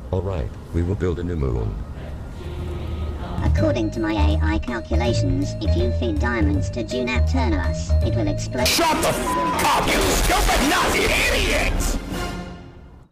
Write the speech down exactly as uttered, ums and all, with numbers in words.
Alright, we will build a new moon. According to my A I calculations, if you feed diamonds to Junapturnus, it will explode. Shut the f*** up, you stupid nutty idiot!